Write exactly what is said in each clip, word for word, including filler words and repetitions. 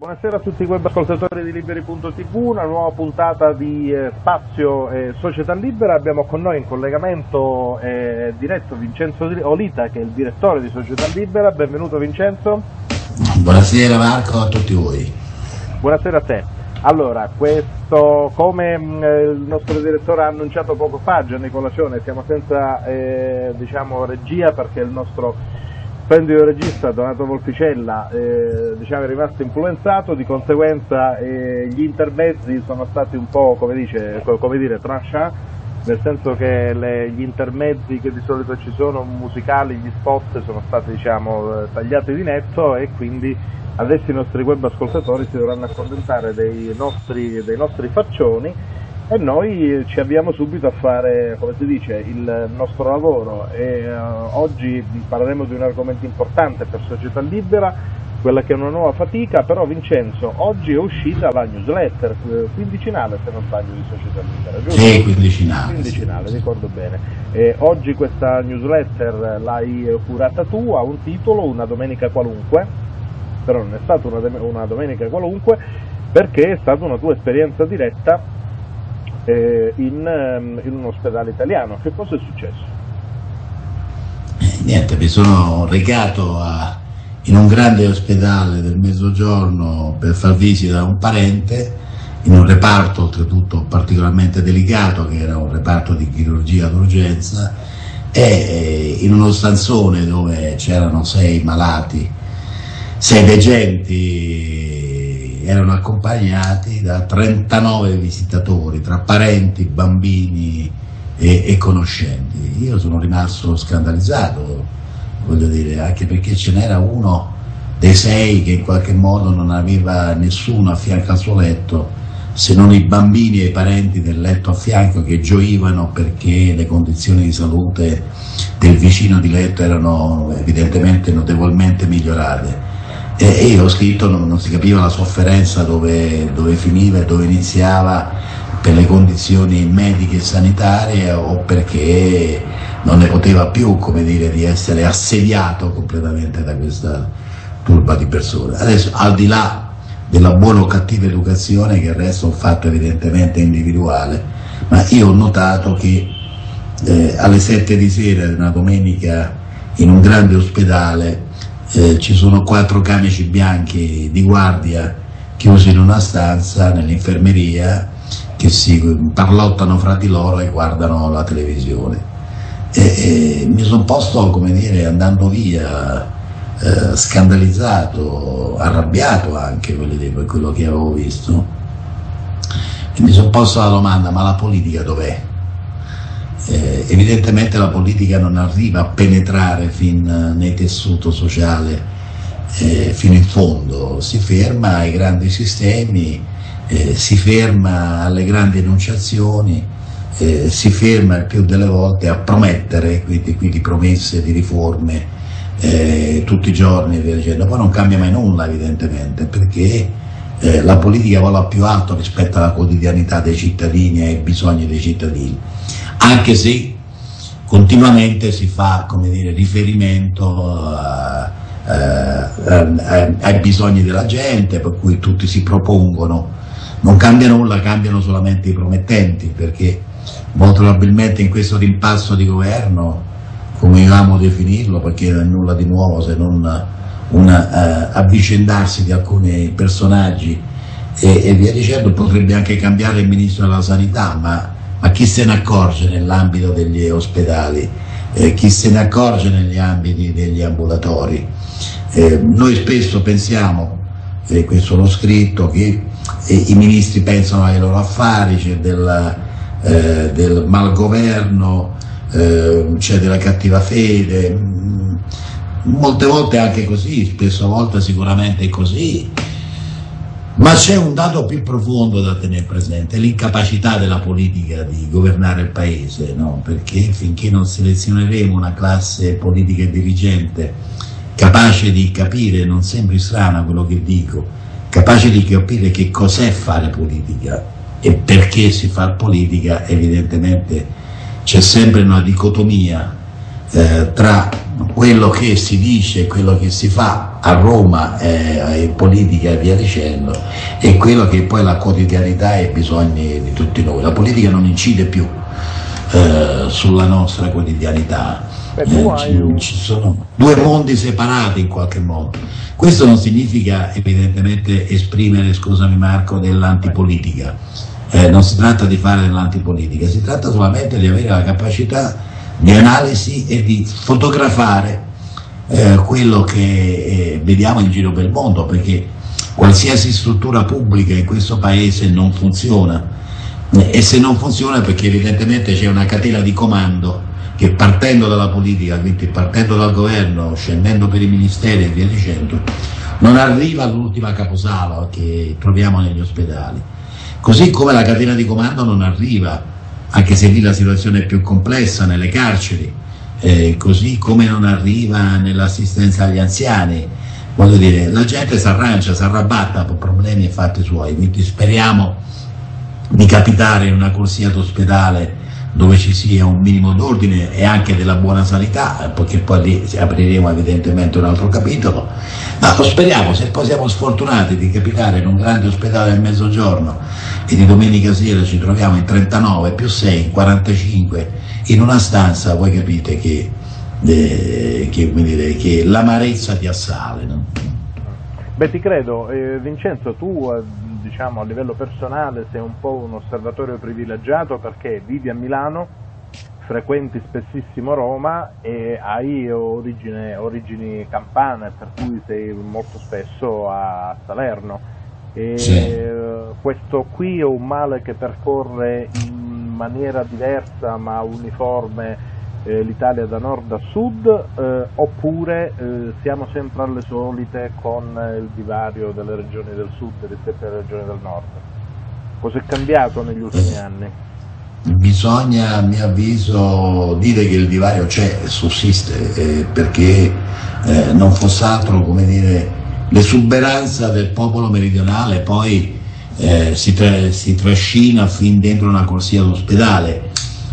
Buonasera a tutti i web ascoltatori di Liberi punto tivù, una nuova puntata di eh, Spazio e Società Libera. Abbiamo con noi in collegamento eh, diretto Vincenzo Olita, che è il direttore di Società Libera. Benvenuto Vincenzo. Buonasera Marco a tutti voi. Buonasera a te. Allora, questo, come mh, il nostro direttore ha annunciato poco fa, Gianni Colacione, siamo senza eh, diciamo, regia perché il nostro splendido regista Donato Volpicella eh, diciamo, è rimasto influenzato, di conseguenza eh, gli intermezzi sono stati un po' come, dice, come dire tranchant, nel senso che le, gli intermezzi che di solito ci sono musicali, gli spot sono stati diciamo, tagliati di netto, e quindi adesso i nostri web ascoltatori si dovranno accontentare dei nostri, dei nostri faccioni, e noi ci avviamo subito a fare, come si dice, il nostro lavoro. E uh, oggi parleremo di un argomento importante per Società Libera, quella che è una nuova fatica. Però Vincenzo, oggi è uscita la newsletter quindicinale, se non sbaglio, di Società Libera, giusto? Sì, quindicinale. Quindicinale, ricordo bene. E oggi questa newsletter l'hai curata tu, ha un titolo, Una domenica qualunque, però non è stata una, una domenica qualunque, perché è stata una tua esperienza diretta eh, in, in un ospedale italiano. Che cosa è successo? Eh, niente, mi sono recato a, in un grande ospedale del Mezzogiorno per far visita a un parente, in un reparto oltretutto particolarmente delicato, che era un reparto di chirurgia d'urgenza, e in uno stanzone dove c'erano sei malati, sei degenti, erano accompagnati da trentanove visitatori, tra parenti, bambini e, e conoscenti. Io sono rimasto scandalizzato, voglio dire, anche perché ce n'era uno dei sei che in qualche modo non aveva nessuno a fianco al suo letto, se non i bambini e i parenti del letto a fianco, che gioivano perché le condizioni di salute del vicino di letto erano evidentemente notevolmente migliorate. E io ho scritto, non, non si capiva la sofferenza dove, dove finiva e dove iniziava, per le condizioni mediche e sanitarie, o perché non ne poteva più, come dire, di essere assediato completamente da questa turba di persone. Adesso, al di là della buona o cattiva educazione, che il resto è un fatto evidentemente individuale, ma io ho notato che eh, alle sette di sera di una domenica in un grande ospedale Eh, ci sono quattro camici bianchi di guardia chiusi in una stanza nell'infermeria, che si parlottano fra di loro e guardano la televisione. E, e mi sono posto, come dire, andando via, eh, scandalizzato, arrabbiato anche, voglio dire, per quello che avevo visto, e mi sono posto la domanda: ma la politica dov'è? Eh, evidentemente la politica non arriva a penetrare fin nel tessuto sociale, eh, fino in fondo, si ferma ai grandi sistemi, eh, si ferma alle grandi enunciazioni, eh, si ferma il più delle volte a promettere, quindi, quindi promesse di riforme eh, tutti i giorni e via dicendo. Poi non cambia mai nulla evidentemente, perché eh, la politica vola più alto rispetto alla quotidianità dei cittadini e ai bisogni dei cittadini, anche se continuamente si fa, come dire, riferimento a, a, a, ai bisogni della gente, per cui tutti si propongono. Non cambia nulla, cambiano solamente i promettenti, perché molto probabilmente in questo rimpasso di governo, come amo definirlo, perché non è nulla di nuovo se non un uh, avvicendarsi di alcuni personaggi e, e via dicendo, potrebbe anche cambiare il ministro della sanità, ma Ma chi se ne accorge nell'ambito degli ospedali, eh, chi se ne accorge negli ambiti degli ambulatori? Eh, noi spesso pensiamo, e eh, questo l'ho scritto, che eh, i ministri pensano ai loro affari, c'è del, eh, del malgoverno, eh, c'è della cattiva fede, molte volte è anche così, spesso a volte sicuramente è così. Ma c'è un dato più profondo da tenere presente: l'incapacità della politica di governare il paese, no? Perché finché non selezioneremo una classe politica e dirigente capace di capire, non sembri strano quello che dico, capace di capire che cos'è fare politica e perché si fa politica, evidentemente c'è sempre una dicotomia eh, tra quello che si dice e quello che si fa a Roma, eh, in politica e via dicendo, e quello che poi è la quotidianità e i bisogni di tutti noi. La politica non incide più eh, sulla nostra quotidianità. Beh, tu eh, hai ci, un... ci sono due mondi separati in qualche modo. Questo non significa evidentemente esprimere, scusami Marco, dell'antipolitica. Eh, non si tratta di fare dell'antipolitica, si tratta solamente di avere la capacità di analisi e di fotografare eh, quello che eh, vediamo in giro per il mondo, perché qualsiasi struttura pubblica in questo paese non funziona, e se non funziona è perché evidentemente c'è una catena di comando che, partendo dalla politica, quindi partendo dal governo, scendendo per i ministeri e via dicendo, non arriva all'ultima caposala che troviamo negli ospedali. Così come la catena di comando non arriva, anche se lì la situazione è più complessa, nelle carceri, eh, così come non arriva nell'assistenza agli anziani. Voglio dire, la gente si arrangia, si arrabatta per problemi e fatti suoi, quindi speriamo di capitare in una corsia d'ospedale dove ci sia un minimo d'ordine e anche della buona sanità, perché poi lì apriremo evidentemente un altro capitolo, ma lo speriamo. Se poi siamo sfortunati di capitare in un grande ospedale del Mezzogiorno e di domenica sera ci troviamo in trentanove più sei, in quarantacinque in una stanza, voi capite che, eh, che, dire, che l'amarezza ti assale, no? Beh, ti credo. eh, Vincenzo, tu eh, diciamo a livello personale sei un po' un osservatorio privilegiato, perché vivi a Milano, frequenti spessissimo Roma e hai origine, origini campane, per cui sei molto spesso a Salerno. E Sì. questo qui è un male che percorre in maniera diversa ma uniforme eh, l'Italia da nord a sud, eh, oppure eh, siamo sempre alle solite con eh, il divario delle regioni del sud rispetto alle regioni del nord? Cosa è cambiato negli ultimi anni? Bisogna, a mio avviso, dire che il divario c'è, sussiste, eh, perché eh, non fosse altro, come dire, l'esuberanza del popolo meridionale poi eh, si, tra, si trascina fin dentro una corsia d'ospedale.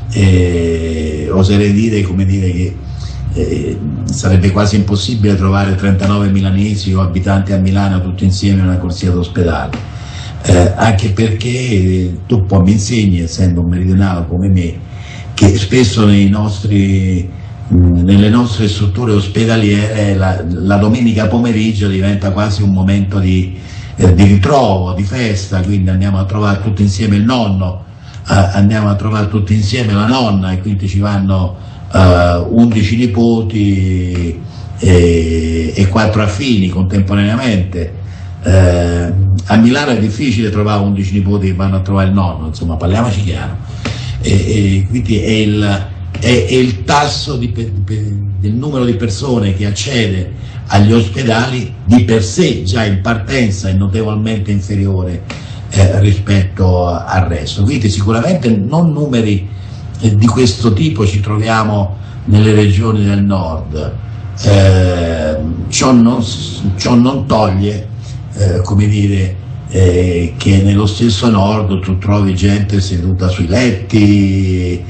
Eh, oserei dire, come dire, che eh, sarebbe quasi impossibile trovare trentanove milanesi o abitanti a Milano tutti insieme in una corsia d'ospedale. Eh, anche perché eh, tu poi mi insegni, essendo un meridionale come me, che spesso nei nostri, mh, nelle nostre strutture ospedaliere la, la domenica pomeriggio diventa quasi un momento di, eh, di ritrovo, di festa, quindi andiamo a trovare tutti insieme il nonno, eh, andiamo a trovare tutti insieme la nonna, e quindi ci vanno eh, undici nipoti e, e quattro affini contemporaneamente. Eh, a Milano è difficile trovare undici nipoti che vanno a trovare il nonno, insomma, parliamoci chiaro. E, e quindi è il, è, è il tasso di, per, per, del numero di persone che accede agli ospedali di per sé già in partenza è notevolmente inferiore eh, rispetto al resto. Quindi sicuramente non numeri eh, di questo tipo ci troviamo nelle regioni del nord. Eh, ciò, non, ciò non toglie Eh, come dire, eh, che nello stesso nord tu trovi gente seduta sui letti,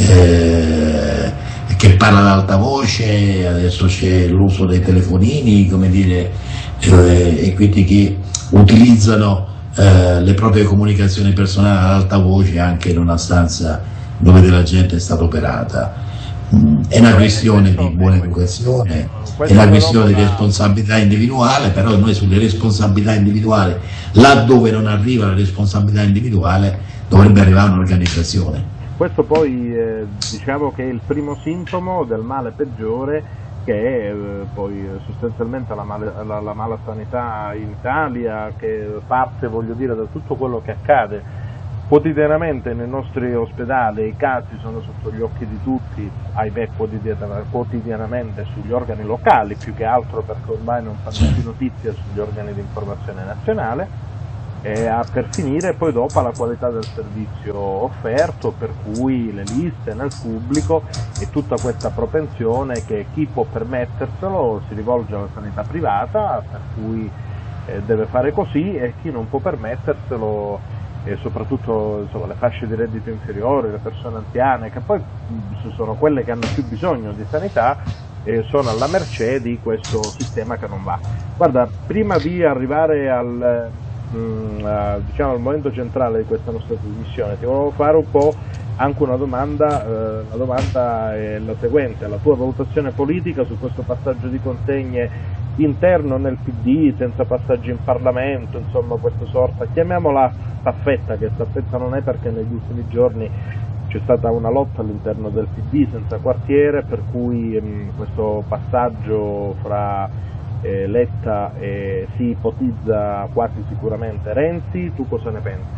eh, che parla ad alta voce, adesso c'è l'uso dei telefonini, come dire, eh, e quindi che utilizzano eh, le proprie comunicazioni personali ad alta voce anche in una stanza dove della gente è stata operata. È una questione di buona educazione, è una questione di responsabilità individuale, però noi sulle responsabilità individuali, laddove non arriva la responsabilità individuale, dovrebbe arrivare un'organizzazione. Questo poi eh, diciamo che è il primo sintomo del male peggiore, che è eh, poi sostanzialmente la, male, la, la mala sanità in Italia, che parte, voglio dire, da tutto quello che accade quotidianamente nei nostri ospedali. I casi sono sotto gli occhi di tutti, ahimè quotidianamente sugli organi locali, più che altro perché ormai non fanno più notizia sugli organi di informazione nazionale, e a per finire poi dopo alla qualità del servizio offerto, per cui le liste nel pubblico e tutta questa propensione che chi può permetterselo si rivolge alla sanità privata, per cui eh, deve fare così, e chi non può permetterselo e soprattutto insomma, le fasce di reddito inferiori, le persone anziane, che poi sono quelle che hanno più bisogno di sanità, e sono alla mercé di questo sistema che non va. Guarda, prima di arrivare al, mh, a, diciamo, al momento centrale di questa nostra trasmissione, ti volevo fare un po' anche una domanda, eh, la domanda è la seguente: la tua valutazione politica su questo passaggio di consegne interno nel P D, senza passaggi in Parlamento, insomma questa sorta, chiamiamola staffetta, che staffetta non è perché negli ultimi giorni c'è stata una lotta all'interno del P D senza quartiere, per cui mh, questo passaggio fra eh, Letta e si ipotizza quasi sicuramente Renzi. Tu cosa ne pensi?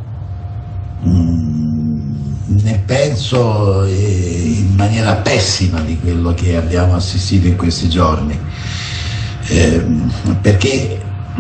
Mm, ne penso eh, in maniera pessima di quello che abbiamo assistito in questi giorni, eh, perché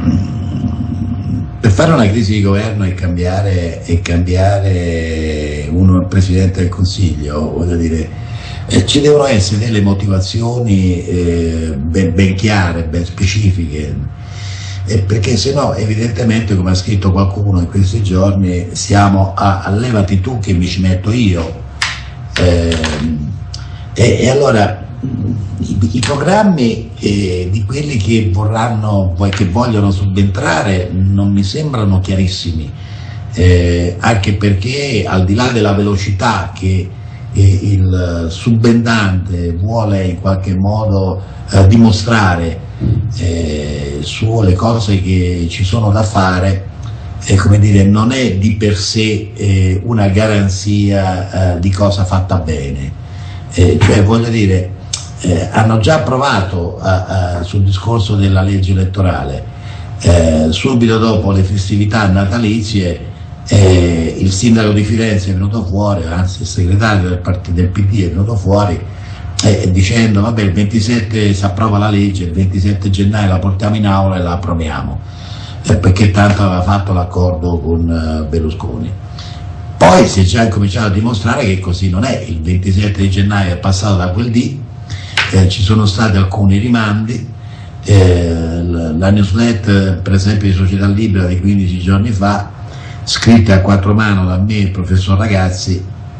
mh, per fare una crisi di governo e cambiare, e cambiare uno Presidente del Consiglio, voglio dire, eh, ci devono essere delle motivazioni eh, ben, ben chiare, ben specifiche, eh, perché se no evidentemente, come ha scritto qualcuno in questi giorni, siamo a, a levati tu che mi ci metto io, eh, e, e allora i, i programmi eh, di quelli che vorranno, che vogliono subentrare non mi sembrano chiarissimi, eh, anche perché al di là della velocità che eh, il subendante vuole in qualche modo eh, dimostrare eh, sulle cose che ci sono da fare, eh, come dire, non è di per sé eh, una garanzia eh, di cosa fatta bene, eh, cioè voglio dire, Eh, hanno già provato a, a, sul discorso della legge elettorale, eh, subito dopo le festività natalizie eh, il sindaco di Firenze è venuto fuori, anzi il segretario del partito del P D è venuto fuori eh, dicendo vabbè, il ventisette si approva la legge, il ventisette gennaio la portiamo in aula e la approviamo, eh, perché tanto aveva fatto l'accordo con uh, Berlusconi. Poi si è già cominciato a dimostrare che così non è. Il ventisette di gennaio è passato da quel dì. Eh, ci sono stati alcuni rimandi, eh, la newsletter per esempio di Società Libera di quindici giorni fa, scritta a quattro mani da me e il professor Ragazzi,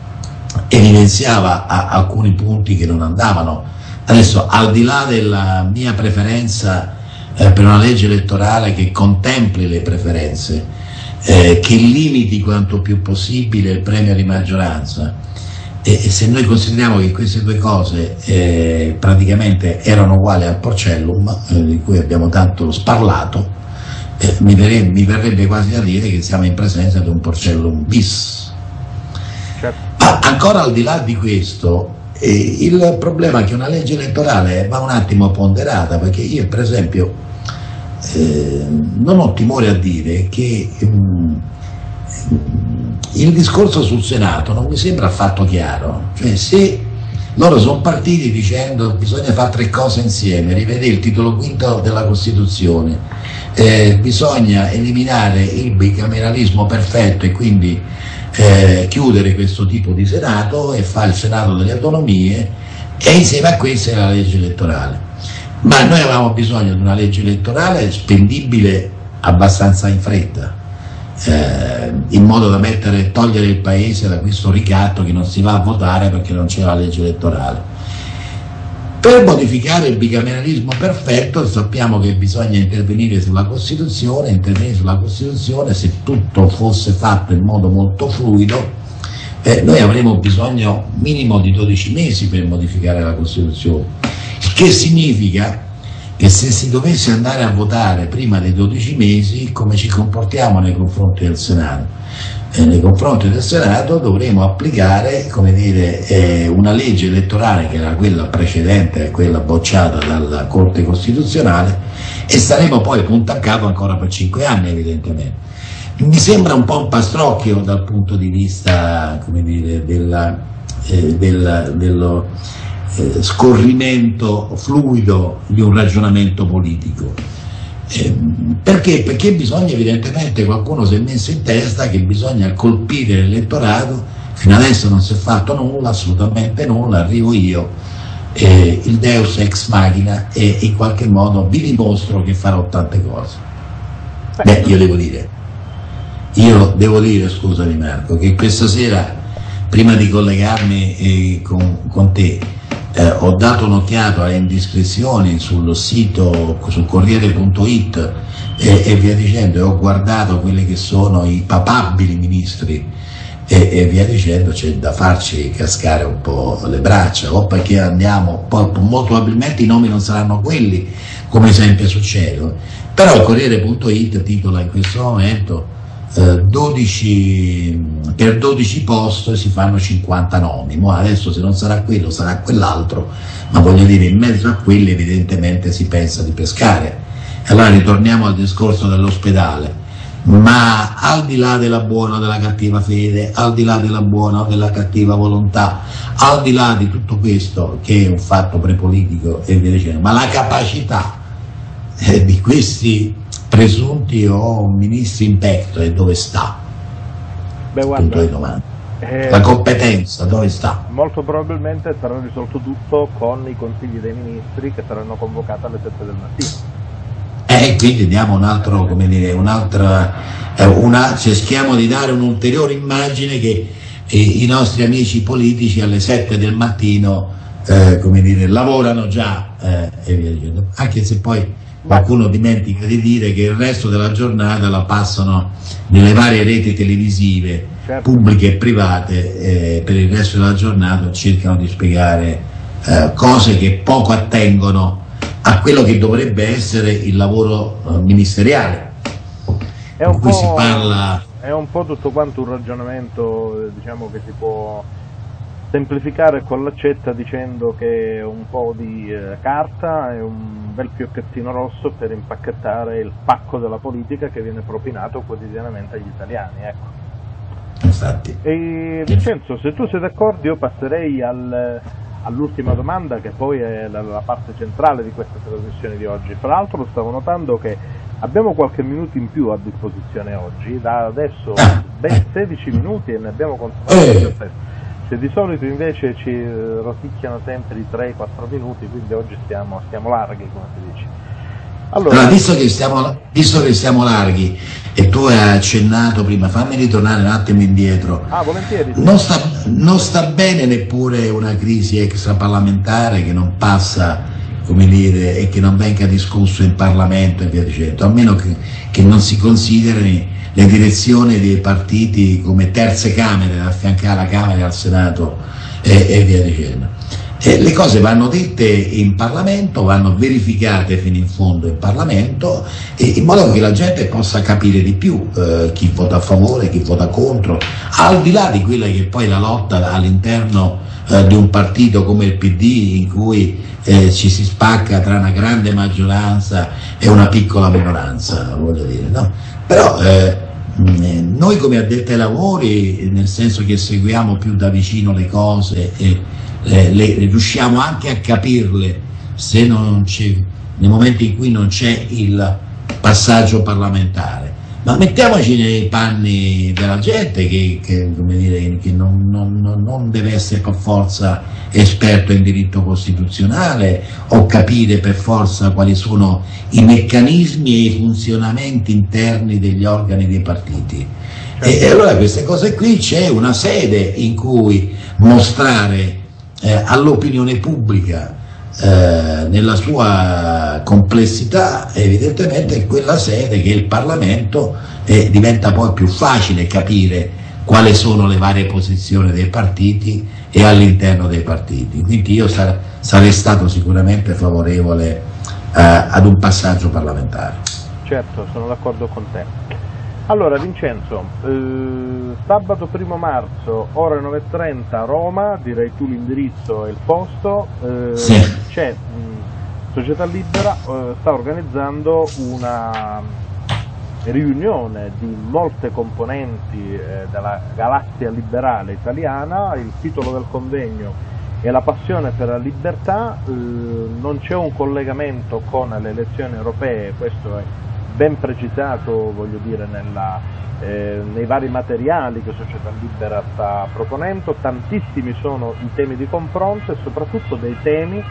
evidenziava a, alcuni punti che non andavano. Adesso, al di là della mia preferenza eh, per una legge elettorale che contempli le preferenze, eh, che limiti quanto più possibile il premio di maggioranza, e se noi consideriamo che queste due cose eh, praticamente erano uguali al Porcellum, eh, di cui abbiamo tanto sparlato, eh, mi, verrebbe, mi verrebbe quasi da dire che siamo in presenza di un Porcellum bis. Certo. Ma ancora al di là di questo, eh, il problema è che una legge elettorale va un attimo ponderata, perché io per esempio eh, non ho timore a dire che um, il discorso sul Senato non mi sembra affatto chiaro, cioè se loro sono partiti dicendo che bisogna fare tre cose insieme, rivedere il titolo quinto della Costituzione, eh, bisogna eliminare il bicameralismo perfetto e quindi eh, chiudere questo tipo di Senato e fare il Senato delle autonomie, e insieme a questa è la legge elettorale. Ma noi avevamo bisogno di una legge elettorale spendibile abbastanza in fretta, Eh, in modo da mettere, togliere il paese da questo ricatto che non si va a votare perché non c'è la legge elettorale. Per modificare il bicameralismo perfetto sappiamo che bisogna intervenire sulla Costituzione, intervenire sulla Costituzione, se tutto fosse fatto in modo molto fluido, eh, noi avremo bisogno minimo di dodici mesi per modificare la Costituzione, il che significa che se si dovesse andare a votare prima dei dodici mesi, come ci comportiamo nei confronti del Senato? Eh, nei confronti del Senato dovremo applicare, come dire, eh, una legge elettorale che era quella precedente, quella bocciata dalla Corte Costituzionale, e staremo poi punto a capo ancora per cinque anni evidentemente. Mi sembra un po' un pastrocchio dal punto di vista, come dire, della, eh, della, dello Eh, scorrimento fluido di un ragionamento politico. Eh, perché? Perché bisogna, evidentemente, qualcuno si è messo in testa che bisogna colpire l'elettorato. Fino adesso non si è fatto nulla, assolutamente nulla, arrivo io, eh, il Deus ex machina, e in qualche modo vi dimostro che farò tante cose. Beh, io devo dire, io devo dire, scusami Marco, che questa sera, prima di collegarmi eh, con, con te, eh, ho dato un'occhiata alle indiscrezioni sul sito, sul Corriere punto it e, e via dicendo, e ho guardato quelli che sono i papabili ministri e, e via dicendo. C'è da farci cascare un po' le braccia, o perché andiamo, poi molto probabilmente i nomi non saranno quelli, come sempre succede, però il Corriere punto it titola in questo momento eh, dodici, per dodici post si fanno cinquanta nomi. Mo adesso, se non sarà quello sarà quell'altro, ma voglio dire, in mezzo a quelli evidentemente si pensa di pescare. Allora ritorniamo al discorso dell'ospedale, ma al di là della buona o della cattiva fede, al di là della buona o della cattiva volontà, al di là di tutto questo, che è un fatto prepolitico e via dicendo, ma la capacità eh, di questi presunti o ministri in petto, dove sta? Beh, guarda, punto di domanda. Eh, la competenza dove sta? Molto probabilmente sarà risolto tutto con i consigli dei ministri che saranno convocati alle sette del mattino. E eh, quindi diamo un altro, come dire, un'altra, eh, una, cerchiamo di dare un'ulteriore immagine che eh, i nostri amici politici alle sette del mattino eh, come dire, lavorano già eh, e via dicendo, anche se poi qualcuno dimentica di dire che il resto della giornata la passano nelle varie reti televisive, certo, pubbliche e private, eh, per il resto della giornata cercano di spiegare eh, cose che poco attengono a quello che dovrebbe essere il lavoro uh, ministeriale. È un, in cui si parla... è un po' tutto quanto un ragionamento, diciamo, che si può semplificare con l'accetta dicendo che un po' di eh, carta e un bel fiocchettino rosso per impacchettare il pacco della politica che viene propinato quotidianamente agli italiani, ecco. Infatti. E Vincenzo, se tu sei d'accordo, io passerei al... all'ultima domanda, che poi è la, la parte centrale di questa trasmissione di oggi. Fra l'altro stavo notando che abbiamo qualche minuto in più a disposizione oggi, da adesso ben sedici minuti e ne abbiamo consumato diciassette. Se di solito invece ci rosicchiano sempre i tre quattro minuti, quindi oggi stiamo, stiamo larghi, come si dice. Allora, allora visto, che stiamo, visto che stiamo larghi, e tu hai accennato prima, fammi ritornare un attimo indietro. Ah, volentieri. Non sta, non sta bene neppure una crisi extraparlamentare che non passa, come dire, e che non venga discusso in Parlamento e via dicendo, a meno che, che non si consideri le direzioni dei partiti come terze camere da affiancare alla Camera e al Senato e, e via dicendo. Eh, le cose vanno dette in Parlamento, vanno verificate fino in fondo in Parlamento, e in modo che la gente possa capire di più eh, chi vota a favore, chi vota contro, al di là di quella che poi è la lotta all'interno eh, di un partito come il P D, in cui eh, ci si spacca tra una grande maggioranza e una piccola minoranza, voglio dire, no? Però eh, noi come addetti ai lavori, nel senso che seguiamo più da vicino le cose e Le, le, riusciamo anche a capirle se non c'è, nei momenti in cui non c'è il passaggio parlamentare, ma mettiamoci nei panni della gente che, che, come dire, che non, non, non deve essere per forza esperto in diritto costituzionale o capire per forza quali sono i meccanismi e i funzionamenti interni degli organi dei partiti. E, e allora queste cose qui, c'è una sede in cui mostrare Eh, all'opinione pubblica eh, nella sua complessità, evidentemente è quella sede che è il Parlamento, e diventa poi più facile capire quali sono le varie posizioni dei partiti e all'interno dei partiti. Quindi io sar sarei stato sicuramente favorevole eh, ad un passaggio parlamentare. Certo, sono d'accordo con te. Allora Vincenzo, eh, sabato primo marzo, ore nove e trenta, Roma, direi tu l'indirizzo e il posto, eh, sì. C'è Società Libera, eh, sta organizzando una riunione di molte componenti eh, della galassia liberale italiana. Il titolo del convegno è La passione per la libertà, eh, non c'è un collegamento con le elezioni europee, questo è ben precisato, voglio dire, nella, eh, nei vari materiali che Società Libera sta proponendo. Tantissimi sono i temi di confronto e soprattutto dei temi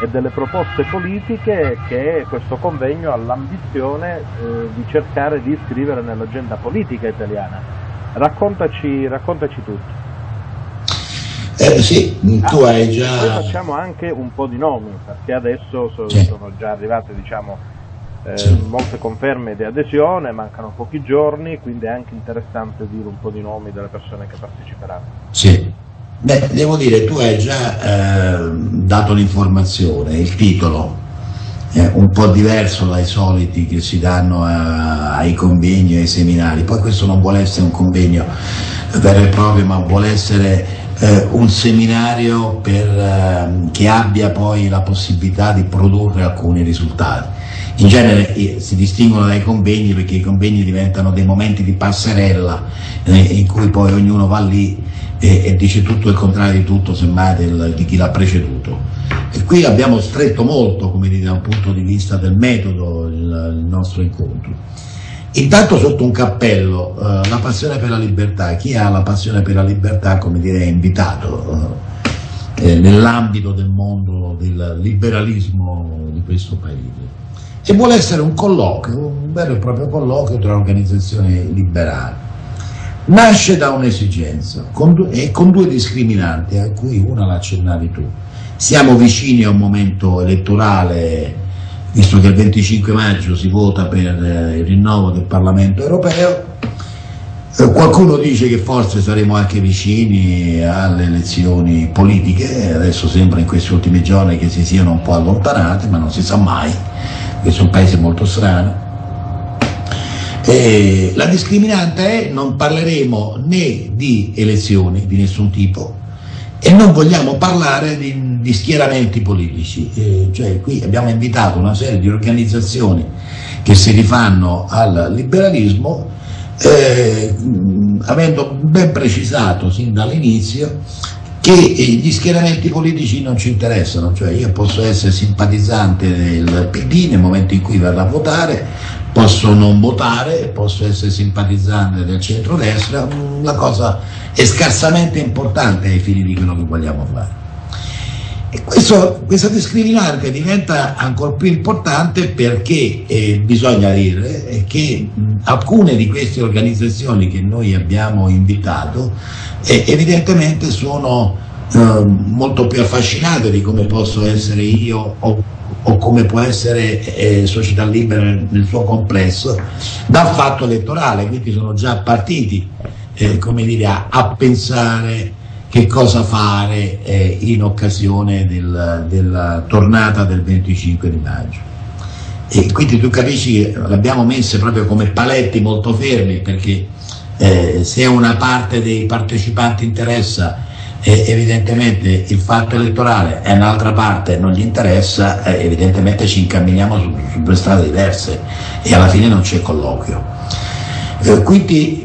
e delle proposte politiche che questo convegno ha l'ambizione eh, di cercare di iscrivere nell'agenda politica italiana. Raccontaci, raccontaci tutto. Eh, sì, tu ah, hai già... Poi facciamo anche un po' di nomi, perché adesso so, sì. sono già arrivate, diciamo, eh, sì. molte conferme di adesione, mancano pochi giorni, quindi è anche interessante dire un po' di nomi delle persone che parteciperanno. Sì. Beh, devo dire, tu hai già eh, dato l'informazione, il titolo è un po' diverso dai soliti che si danno a, ai convegni e ai seminari. Poi questo non vuole essere un convegno vero e proprio, ma vuole essere eh, un seminario per, eh, che abbia poi la possibilità di produrre alcuni risultati. In genere eh, si distinguono dai convegni perché i convegni diventano dei momenti di passerella eh, in cui poi ognuno va lì e, e dice tutto il contrario di tutto, semmai del, di chi l'ha preceduto. E qui abbiamo stretto molto, come dire, da un punto di vista del metodo, il, il nostro incontro. Intanto sotto un cappello, eh, la passione per la libertà. Chi ha la passione per la libertà, come dire, è invitato eh, nell'ambito del mondo del liberalismo di questo paese. E vuole essere un colloquio, un vero e proprio colloquio tra organizzazioni liberali. Nasce da un'esigenza con e con due discriminanti, a cui una la accennavi tu. Siamo vicini a un momento elettorale, visto che il venticinque maggio si vota per eh, il rinnovo del Parlamento europeo. Eh, qualcuno dice che forse saremo anche vicini alle elezioni politiche, adesso sembra in questi ultimi giorni che si siano un po' allontanate, ma non si sa mai, questo è un paese molto strano. E la discriminante è: non parleremo né di elezioni di nessun tipo e non vogliamo parlare di, di schieramenti politici, eh, cioè qui abbiamo invitato una serie di organizzazioni che si rifanno al liberalismo, eh, avendo ben precisato sin dall'inizio che gli schieramenti politici non ci interessano, cioè io posso essere simpatizzante del P D nel momento in cui vado a votare, posso non votare, posso essere simpatizzante del centrodestra, la cosa è scarsamente importante ai fini di quello che vogliamo fare. E questo, questa discriminante diventa ancora più importante perché eh, bisogna dire che mh, alcune di queste organizzazioni che noi abbiamo invitato eh, evidentemente sono eh, molto più affascinate di come posso essere io o, o come può essere eh, Società Libera nel, nel suo complesso dal fatto elettorale, quindi sono già partiti eh, come dire, a, a pensare che cosa fare eh, in occasione del, della tornata del venticinque di maggio. E quindi tu capisci che l'abbiamo messe proprio come paletti molto fermi, perché eh, se una parte dei partecipanti interessa eh, evidentemente il fatto elettorale e un'altra parte non gli interessa, eh, evidentemente ci incamminiamo su, su due strade diverse e alla fine non c'è colloquio. Eh, quindi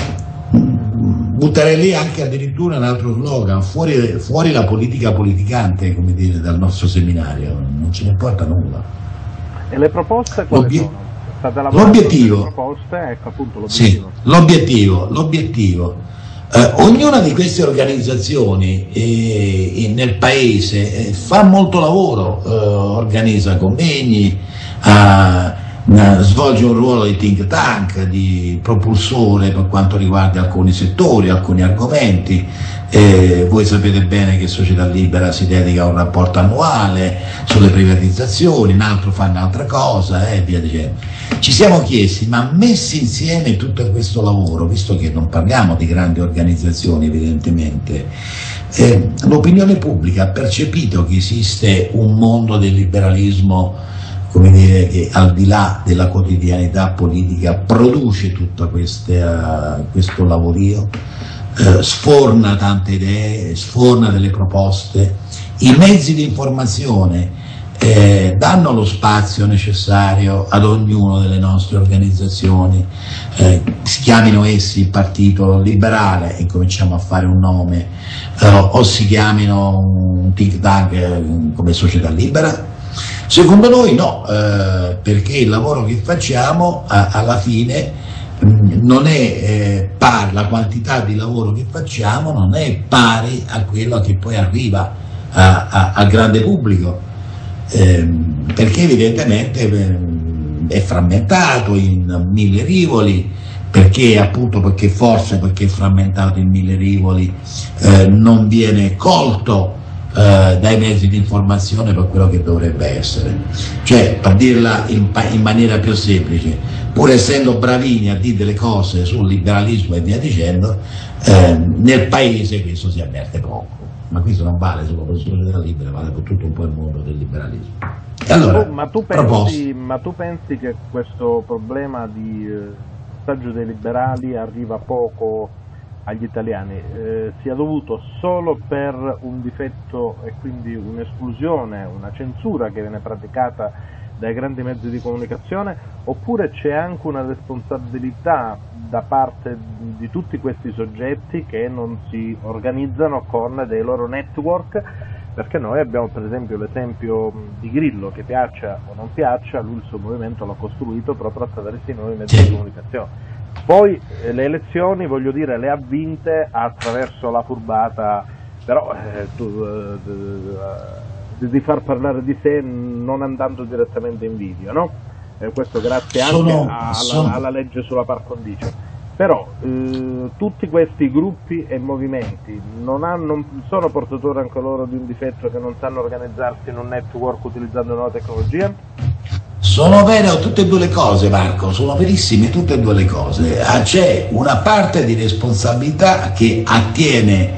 butterei lì anche addirittura un altro slogan: fuori, fuori la politica politicante, come dire, dal nostro seminario, non ce ne importa nulla. E le proposte quali L'obie sono? State lavorando l'obiettivo, sulle proposte, ecco appunto l'obiettivo. Sì, l'obiettivo, l'obiettivo. Eh, ognuna di queste organizzazioni eh, nel paese eh, fa molto lavoro, eh, organizza convegni, eh, svolge un ruolo di think tank, di propulsore per quanto riguarda alcuni settori, alcuni argomenti. Eh, voi sapete bene che Società Libera si dedica a un rapporto annuale sulle privatizzazioni, un altro fa un'altra cosa e via dicendo. Ci siamo chiesti, ma messi insieme tutto questo lavoro, visto che non parliamo di grandi organizzazioni evidentemente, eh, l'opinione pubblica ha percepito che esiste un mondo del liberalismo, come dire, che al di là della quotidianità politica produce tutto queste, questo lavorio, eh, sforna tante idee, sforna delle proposte, i mezzi di informazione eh, danno lo spazio necessario ad ognuno delle nostre organizzazioni, eh, si chiamino essi il Partito Liberale e cominciamo a fare un nome, eh, o si chiamino un think tank eh, come Società Libera. Secondo noi no, eh, perché il lavoro che facciamo a, alla fine mh, non è eh, pari, la quantità di lavoro che facciamo non è pari a quello che poi arriva a, a, al grande pubblico. ehm, perché evidentemente eh, è frammentato in mille rivoli, perché appunto perché forse perché è frammentato in mille rivoli eh, non viene colto eh, dai mezzi di informazione per quello che dovrebbe essere. Cioè, per dirla in, in maniera più semplice, pur essendo bravini a dire delle cose sul liberalismo e via dicendo, eh, nel paese questo si avverte poco. Ma questo non vale sulla posizione della Libera, vale per tutto un po' il mondo del liberalismo. E allora, ma, tu pensi, ma tu pensi che questo problema di eh, passaggio dei liberali arriva poco agli italiani, eh, sia dovuto solo per un difetto e quindi un'esclusione, una censura che viene praticata dai grandi mezzi di comunicazione, oppure c'è anche una responsabilità da parte di tutti questi soggetti che non si organizzano con dei loro network? Perché noi abbiamo per esempio l'esempio di Grillo, che piaccia o non piaccia, lui il suo movimento l'ha costruito proprio attraverso i nuovi mezzi di comunicazione. Poi eh, le elezioni, voglio dire, le ha vinte attraverso la furbata, però eh, tu, eh, di far parlare di sé non andando direttamente in video, no? Eh, questo grazie anche sono, alla, sono... alla legge sulla par condicio. Però eh, tutti questi gruppi e movimenti non, hanno, non sono portatori anche loro di un difetto, che non sanno organizzarsi in un network utilizzando nuova tecnologia? Sono vere tutte e due le cose, Marco, sono verissime tutte e due le cose. Ah, c'è una parte di responsabilità che attiene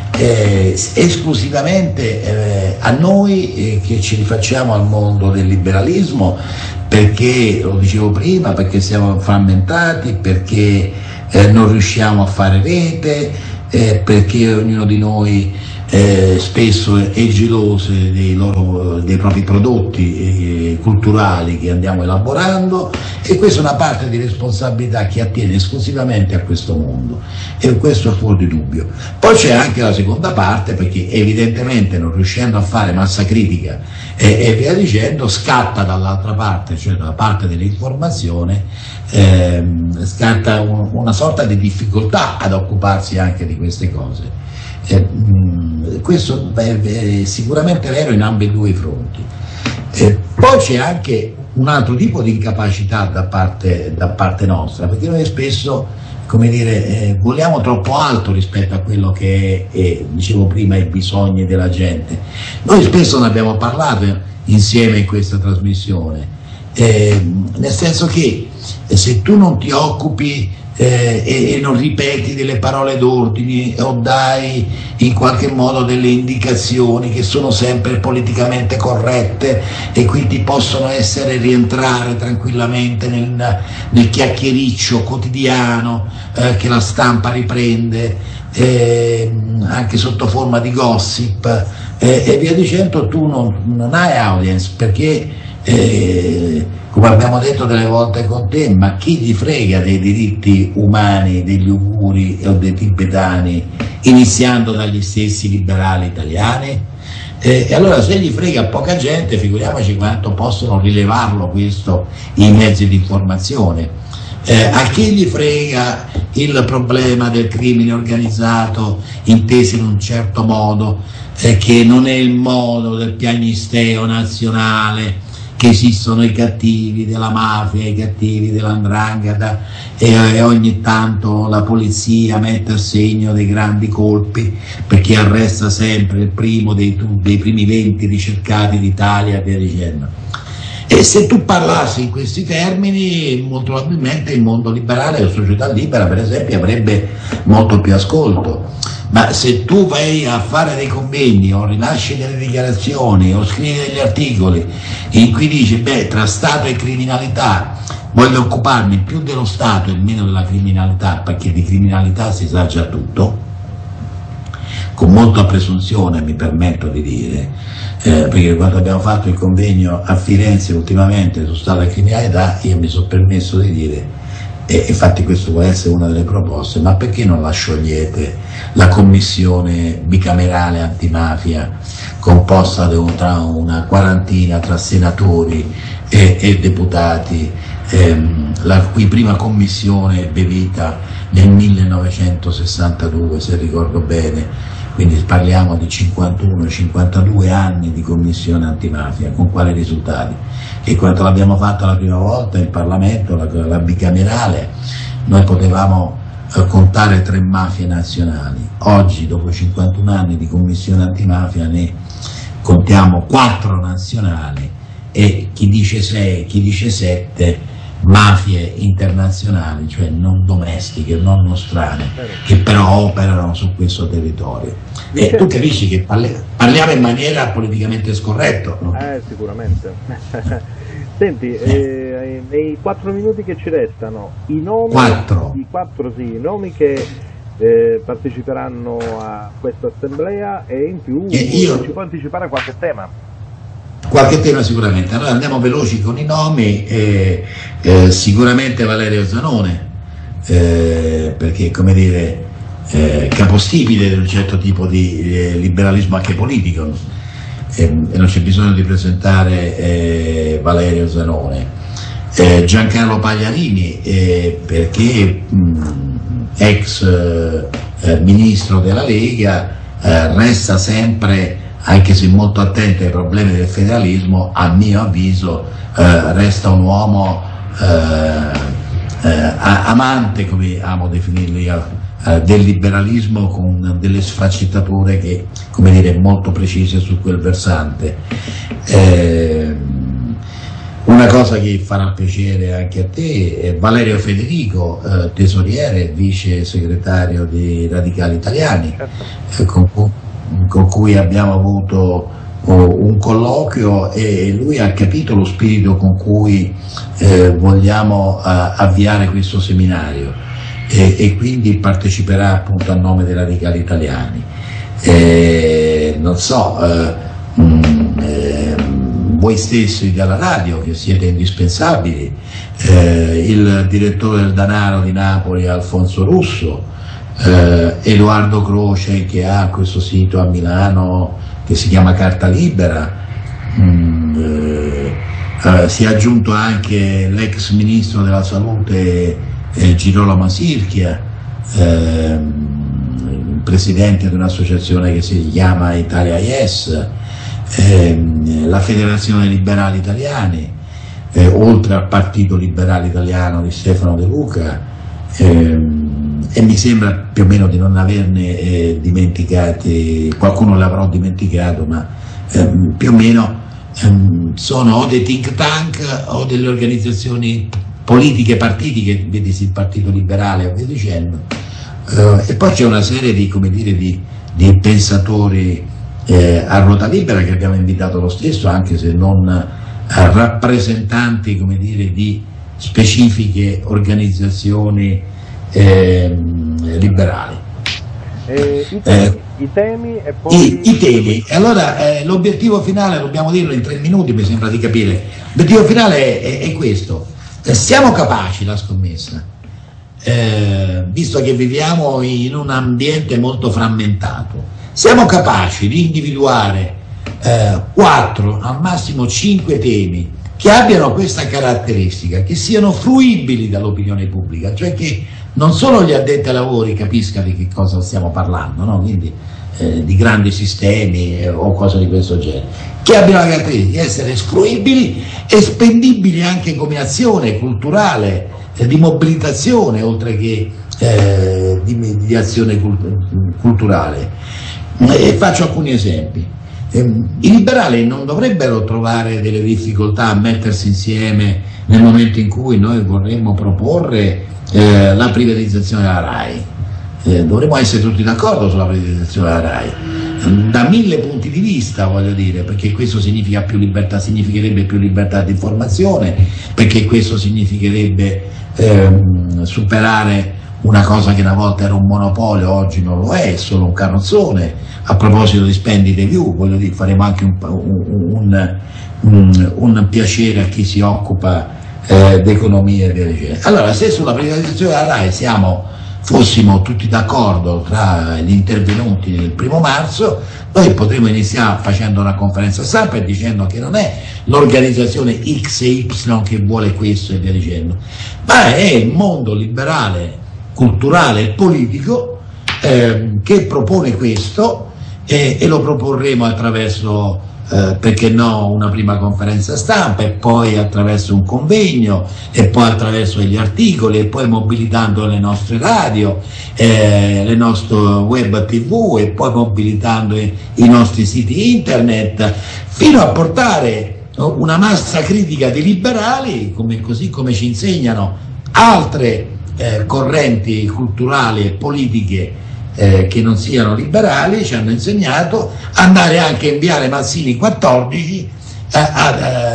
eh, esclusivamente eh, a noi eh, che ci rifacciamo al mondo del liberalismo, perché, lo dicevo prima, perché siamo frammentati, perché eh, non riusciamo a fare rete, eh, perché ognuno di noi Eh, spesso è geloso dei, loro, dei propri prodotti eh, culturali che andiamo elaborando, e questa è una parte di responsabilità che attiene esclusivamente a questo mondo, e questo è fuori di dubbio. Poi c'è anche la seconda parte, perché evidentemente non riuscendo a fare massa critica eh, e via dicendo, scatta dall'altra parte, cioè dalla parte dell'informazione, ehm, scatta un, una sorta di difficoltà ad occuparsi anche di queste cose. Eh, mh, questo è, è sicuramente vero in ambedue i fronti. Eh, poi c'è anche un altro tipo di incapacità da parte, da parte nostra, perché noi spesso, come dire, eh, vogliamo troppo alto rispetto a quello che è, è, dicevo prima, i bisogni della gente. Noi spesso ne abbiamo parlato insieme in questa trasmissione, eh, nel senso che se tu non ti occupi Eh, e, e non ripeti delle parole d'ordine o dai in qualche modo delle indicazioni che sono sempre politicamente corrette e quindi possono essere rientrare tranquillamente nel, nel chiacchiericcio quotidiano eh, che la stampa riprende eh, anche sotto forma di gossip eh, e via dicendo, tu non, non hai audience, perché eh, come abbiamo detto delle volte con te, ma chi gli frega dei diritti umani degli uiguri o dei tibetani, iniziando dagli stessi liberali italiani? Eh, e allora se gli frega poca gente, figuriamoci quanto possono rilevarlo questo i mezzi di informazione. Eh, a chi gli frega il problema del crimine organizzato inteso in un certo modo, eh, che non è il modo del piagnisteo nazionale, che esistono i cattivi della mafia, i cattivi dell'andrangheta e, e ogni tanto la polizia mette a segno dei grandi colpi perché arresta sempre il primo dei, dei primi venti ricercati d'Italia e via dicendo. E se tu parlassi in questi termini, molto probabilmente il mondo liberale, la società libera per esempio, avrebbe molto più ascolto. Ma se tu vai a fare dei convegni o rilasci delle dichiarazioni o scrivi degli articoli in cui dici, beh, tra Stato e criminalità voglio occuparmi più dello Stato e meno della criminalità, perché di criminalità si sa già tutto, con molta presunzione mi permetto di dire, eh, perché quando abbiamo fatto il convegno a Firenze ultimamente su Stato e criminalità, io mi sono permesso di dire, e infatti questo può essere una delle proposte, ma perché non la sciogliete la commissione bicamerale antimafia composta da una quarantina tra senatori e, e deputati, ehm, la cui prima commissione ebbe vita nel millenovecentosessantadue, se ricordo bene, quindi parliamo di cinquantuno cinquantadue anni di commissione antimafia. Con quali risultati? Che quando l'abbiamo fatta la prima volta in Parlamento, la, la bicamerale, noi potevamo eh, contare tre mafie nazionali. Oggi, dopo cinquantuno anni di commissione antimafia, ne contiamo quattro nazionali e chi dice sei, chi dice sette mafie internazionali, cioè non domestiche, non nostrane, che però operano su questo territorio. E tu capisci che parli, parliamo in maniera politicamente scorretta, no? Eh, sicuramente. Senti, eh, nei quattro minuti che ci restano, i nomi, quattro. I quattro sì, i nomi che eh, parteciperanno a questa assemblea, e in più io... ci può anticipare qualche tema? Qualche tema sicuramente. Allora andiamo veloci con i nomi. eh, eh, sicuramente Valerio Zanone, eh, perché, come dire, eh, capostipite di un certo tipo di eh, liberalismo anche politico, eh, e non c'è bisogno di presentare eh, Valerio Zanone. eh, Giancarlo Pagliarini, eh, perché mh, ex eh, ministro della Lega, eh, resta sempre, anche se molto attento ai problemi del federalismo, a mio avviso eh, resta un uomo eh, eh, amante, come amo definirlo io, eh, del liberalismo, con delle sfaccettature che, come dire, molto precise su quel versante. Eh, una cosa che farà piacere anche a te è Valerio Federico, eh, tesoriere, vice segretario dei Radicali Italiani, eh, con cui con cui abbiamo avuto oh, un colloquio, e lui ha capito lo spirito con cui eh, vogliamo uh, avviare questo seminario, e, e quindi parteciperà appunto a nome dei Radicali Italiani. E, non so, eh, mh, eh, voi stessi dalla radio, che siete indispensabili, eh, il direttore del Danaro di Napoli Alfonso Russo, Eh, Edoardo Croce, che ha questo sito a Milano che si chiama Carta Libera, mm, eh, eh, si è aggiunto anche l'ex ministro della salute eh, Girolamo Sirchia, eh, presidente di un'associazione che si chiama Italia Yes, eh, la Federazione Liberali Italiani, eh, oltre al Partito Liberale Italiano di Stefano De Luca, eh, e mi sembra più o meno di non averne eh, dimenticati, qualcuno l'avrò dimenticato, ma ehm, più o meno ehm, sono o dei think tank o delle organizzazioni politiche partitiche, vedi il Partito Liberale o via dicendo, eh, e poi c'è una serie di, come dire, di, di pensatori eh, a ruota libera che abbiamo invitato lo stesso, anche se non eh, rappresentanti, come dire, di specifiche organizzazioni Eh, liberali. Eh, i, temi, eh, i temi e poi... I, i temi. Allora eh, l'obiettivo finale, dobbiamo dirlo in tre minuti, mi sembra di capire. L'obiettivo finale è, è, è questo. Eh, siamo capaci, la scommessa, eh, visto che viviamo in un ambiente molto frammentato, siamo capaci di individuare eh, quattro, al massimo cinque temi che abbiano questa caratteristica, che siano fruibili dall'opinione pubblica, cioè che non solo gli addetti ai lavori capiscano di che cosa stiamo parlando, no? Quindi eh, di grandi sistemi eh, o cose di questo genere, che abbiano la caratteristica di essere fruibili e spendibili anche come azione culturale, eh, di mobilitazione, oltre che eh, di, di azione cult culturale. E faccio alcuni esempi. I liberali non dovrebbero trovare delle difficoltà a mettersi insieme nel momento in cui noi vorremmo proporre eh, la privatizzazione della RAI. Eh, dovremmo essere tutti d'accordo sulla privatizzazione della RAI, da mille punti di vista, voglio dire, perché questo significa più libertà, significherebbe più libertà di informazione, perché questo significherebbe ehm, superare una cosa che una volta era un monopolio, oggi non lo è, è solo un carrozzone. A proposito di Spendite View, voglio dire, faremo anche un, un, un, un piacere a chi si occupa eh, d'economia e via dicendo. Allora, se sulla privatizzazione della RAI siamo, fossimo tutti d'accordo tra gli intervenuti il primo marzo, noi potremmo iniziare facendo una conferenza stampa e dicendo che non è l'organizzazione X e Y che vuole questo e via dicendo, ma è il mondo liberale, culturale e politico eh, che propone questo, e, e lo proporremo attraverso, eh, perché no, una prima conferenza stampa, e poi attraverso un convegno, e poi attraverso gli articoli, e poi mobilitando le nostre radio, eh, le nostre web tv, e poi mobilitando i, i nostri siti internet, fino a portare una massa critica di liberali, come, così come ci insegnano altre eh, correnti culturali e politiche eh, che non siano liberali, ci hanno insegnato, andare anche a inviare Mazzini quattordici a, a,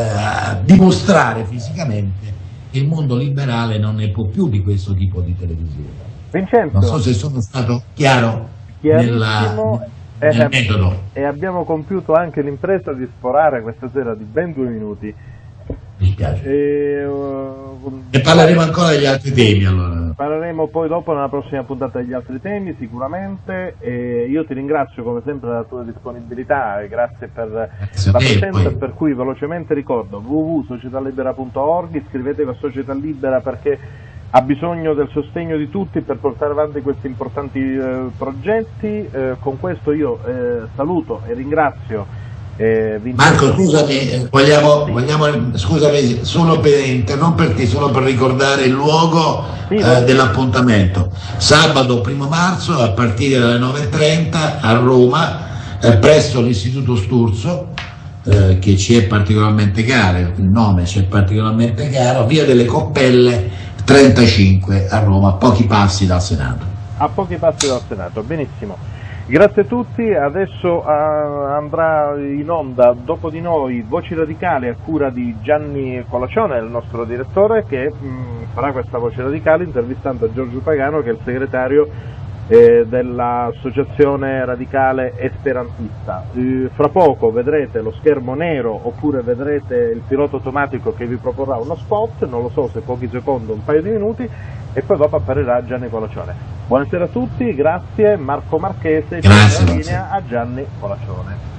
a dimostrare fisicamente che il mondo liberale non ne può più di questo tipo di televisione. Vincenzo, non so se sono stato chiaro nella, nel e, metodo. E abbiamo compiuto anche l'impresa di sforare questa sera di ben due minuti. Mi piace. E, uh, e parleremo ancora degli altri temi, allora. Parleremo poi dopo nella prossima puntata degli altri temi, sicuramente. E io ti ringrazio come sempre della tua disponibilità, e grazie per grazie la presenza, per cui velocemente ricordo w w w punto societalibera punto org, iscrivetevi a Società Libera perché ha bisogno del sostegno di tutti per portare avanti questi importanti eh, progetti. Eh, con questo io eh, saluto e ringrazio Eh, Marco, scusami, vogliamo, sì. vogliamo, scusami, solo per interromperti, solo per ricordare il luogo sì, eh, dell'appuntamento. Sabato primo marzo a partire dalle nove e trenta a Roma, eh, presso l'Istituto Sturzo, eh, che ci è particolarmente caro, il nome ci è particolarmente caro, via delle Coppelle trentacinque a Roma, a pochi passi dal Senato. A pochi passi dal Senato, benissimo. Grazie a tutti, adesso uh, andrà in onda dopo di noi Voci Radicali a cura di Gianni Colacione, il nostro direttore, che mh, farà questa Voce Radicale intervistando Giorgio Pagano, che è il segretario eh, dell'Associazione Radicale Esperantista. Eh, fra poco vedrete lo schermo nero oppure vedrete il pilota automatico che vi proporrà uno spot, non lo so se pochi secondi o un paio di minuti, e poi dopo apparirà Gianni Colacione. Buonasera a tutti, grazie. Marco Marchese, grazie, in linea a Gianni Colacione.